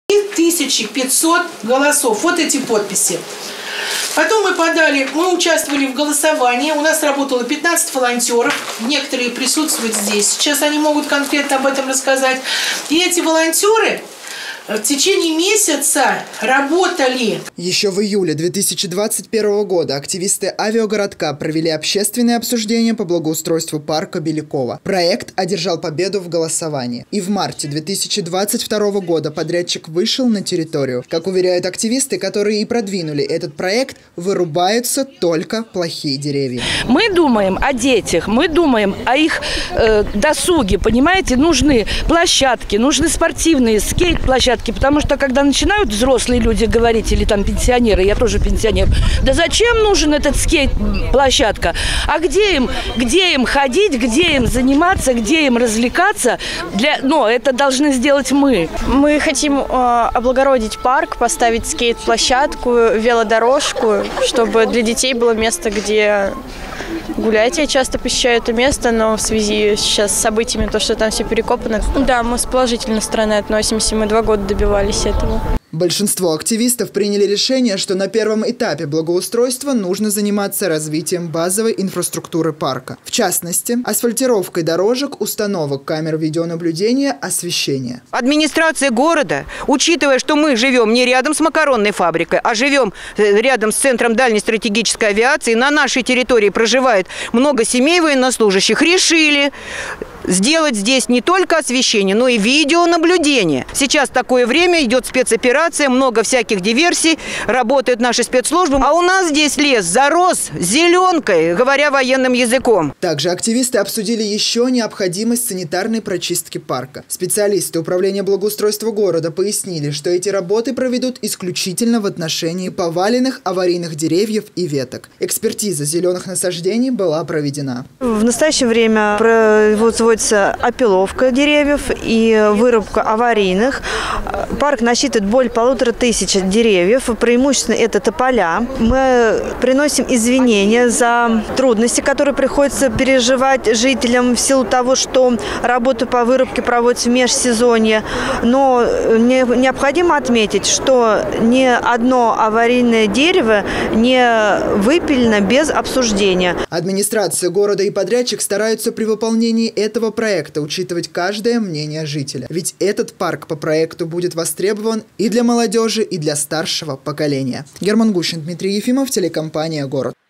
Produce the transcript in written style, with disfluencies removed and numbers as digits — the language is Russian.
1500 голосов. Вот эти подписи. Потом мы участвовали в голосовании. У нас работало 15 волонтеров. Некоторые присутствуют здесь. Сейчас они могут конкретно об этом рассказать. И эти волонтеры в течение месяца работали. Еще в июле 2021 года активисты авиагородка провели общественное обсуждение по благоустройству парка Белякова. Проект одержал победу в голосовании. И в марте 2022 года подрядчик вышел на территорию. Как уверяют активисты, которые и продвинули этот проект, вырубаются только плохие деревья. Мы думаем о детях, мы думаем о их досуге, понимаете? Нужны площадки, нужны спортивные скейт-площадки. Потому что, когда начинают взрослые люди говорить, или там пенсионеры, я тоже пенсионер, да зачем нужен этот скейт-площадка? А где им ходить, где им заниматься, где им развлекаться? Но это должны сделать мы. Мы хотим облагородить парк, поставить скейт-площадку, велодорожку, чтобы для детей было место, где гулять. Я часто посещаю это место, но в связи сейчас с событиями, то, что там все перекопано. Да, мы с положительной стороны относимся, мы 2 года добивались этого. Большинство активистов приняли решение, что на первом этапе благоустройства нужно заниматься развитием базовой инфраструктуры парка. В частности, асфальтировкой дорожек, установок камер видеонаблюдения, освещения. Администрация города, учитывая, что мы живем не рядом с макаронной фабрикой, а живем рядом с центром дальней стратегической авиации, на нашей территории проживает много семей военнослужащих, решили сделать здесь не только освещение, но и видеонаблюдение. Сейчас такое время, идет спецоперация, много всяких диверсий, работают наши спецслужбы. А у нас здесь лес зарос зеленкой, говоря военным языком. Также активисты обсудили еще необходимость санитарной прочистки парка. Специалисты управления благоустройства города пояснили, что эти работы проведут исключительно в отношении поваленных аварийных деревьев и веток. Экспертиза зеленых насаждений была проведена. В настоящее время производится опиловка деревьев и вырубка аварийных. Парк насчитывает более 1500 деревьев. Преимущественно это тополя. Мы приносим извинения за трудности, которые приходится переживать жителям в силу того, что работа по вырубке проводится в межсезонье. Но необходимо отметить, что ни одно аварийное дерево не выпилено без обсуждения. Администрация города и подрядчик стараются при выполнении этого проекта учитывать каждое мнение жителя. Ведь этот парк по проекту будет востребован и для молодежи, и для старшего поколения. Герман Гущин, Дмитрий Ефимов, телекомпания «Город».